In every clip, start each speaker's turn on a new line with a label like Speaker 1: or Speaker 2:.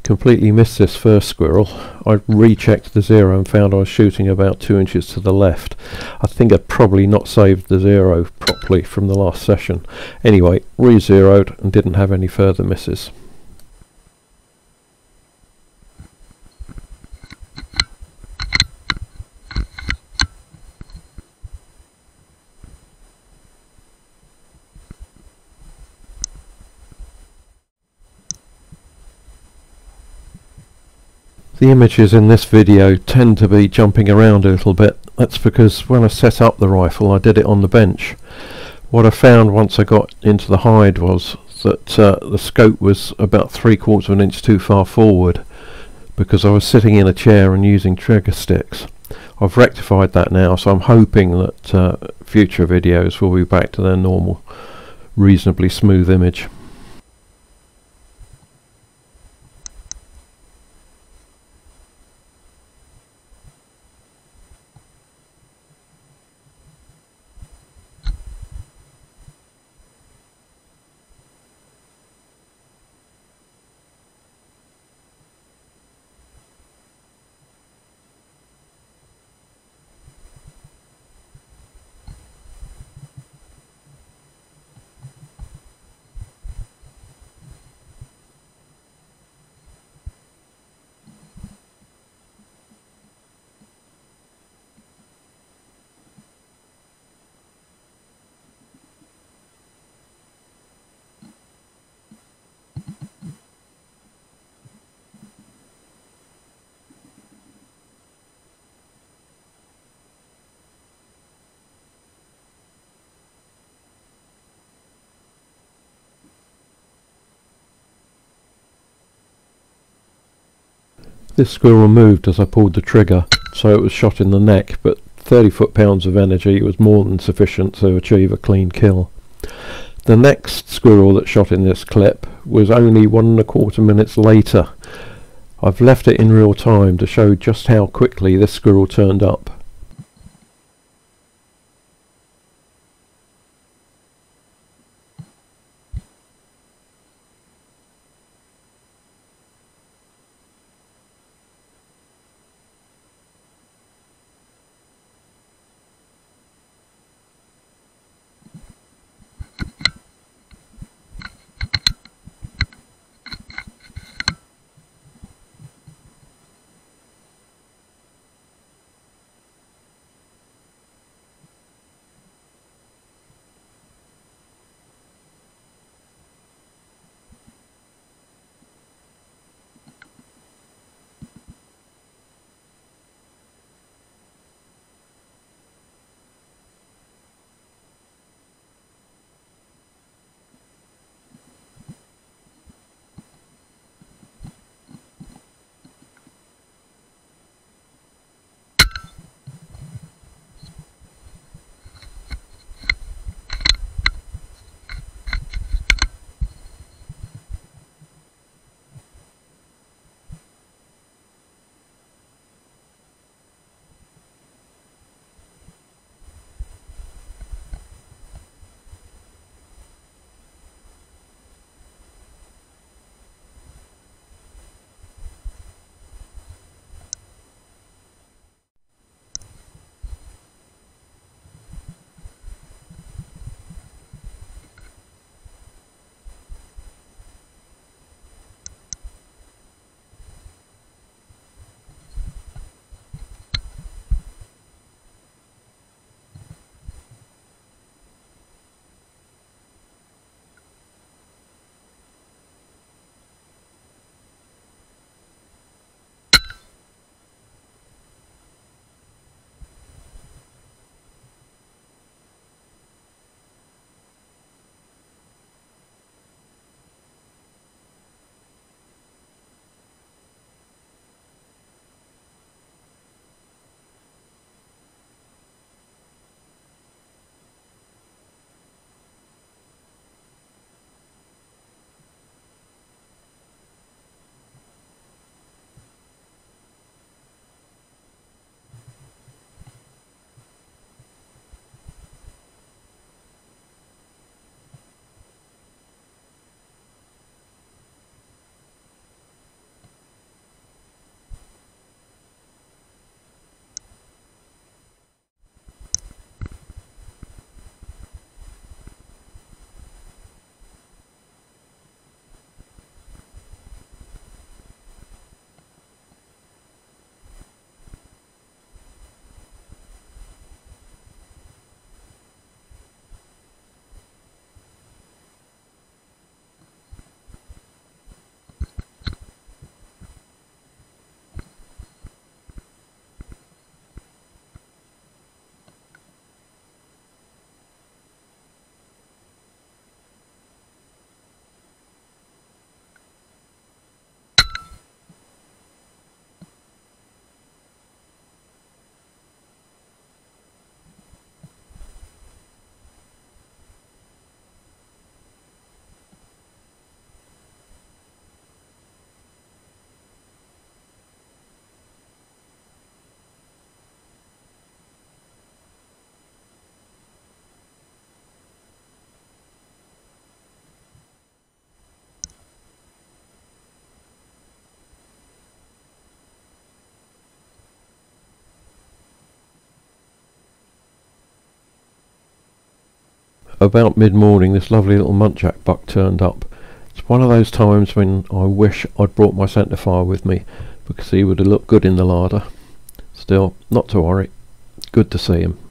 Speaker 1: Completely missed this first squirrel. I rechecked the zero and found I was shooting about 2 inches to the left. I think I'd probably not saved the zero properly from the last session. Anyway, re-zeroed and didn't have any further misses. The images in this video tend to be jumping around a little bit. That's because when I set up the rifle I did it on the bench. What I found once I got into the hide was that the scope was about 3/4 of an inch too far forward because I was sitting in a chair and using trigger sticks. I've rectified that now, so I'm hoping that future videos will be back to their normal, reasonably smooth image. This squirrel moved as I pulled the trigger, so it was shot in the neck, but 30 foot-pounds of energy was more than sufficient to achieve a clean kill. The next squirrel that shot in this clip was only 1¼ minutes later. I've left it in real time to show just how quickly this squirrel turned up. about mid-morning this lovely little muntjac buck turned up. It's one of those times when I wish I'd brought my centerfire with me, because he would have looked good in the larder. Still, not to worry, good to see him.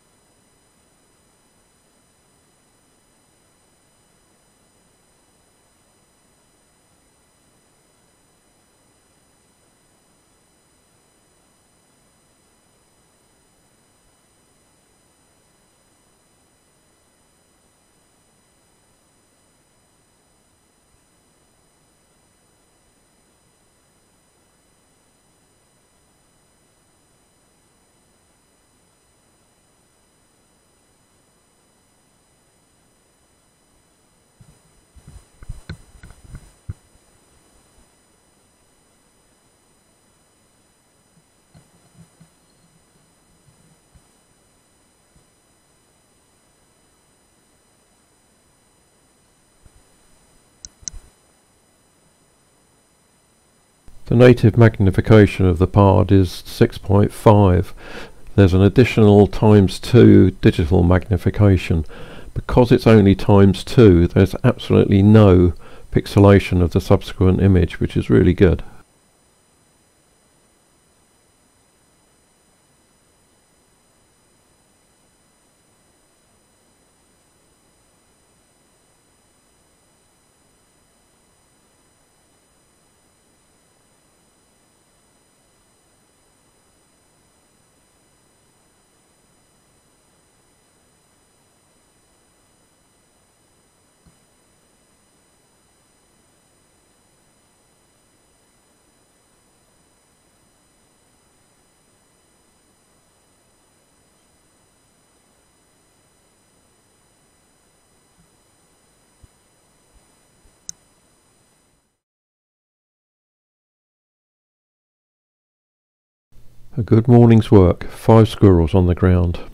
Speaker 1: The native magnification of the PARD is 6.5. There's an additional ×2 digital magnification. Because it's only ×2, there's absolutely no pixelation of the subsequent image, which is really good. A good morning's work, 5 squirrels on the ground.